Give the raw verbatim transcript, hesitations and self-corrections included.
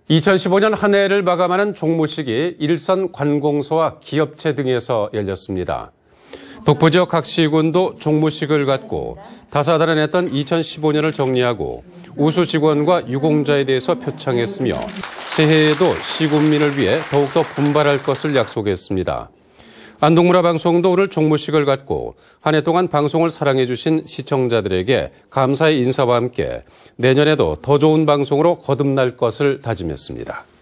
이천십오 년 한 해를 마감하는 종무식이 일선 관공서와 기업체 등에서 열렸습니다. 북부 지역 각 시군도 종무식을 갖고 다사다난했던 이천십오 년을 정리하고 우수 직원과 유공자에 대해서 표창했으며 새해에도 시군민을 위해 더욱더 분발할 것을 약속했습니다. 안동문화방송도 오늘 종무식을 갖고 한 해 동안 방송을 사랑해 주신 시청자들에게 감사의 인사와 함께 내년에도 더 좋은 방송으로 거듭날 것을 다짐했습니다.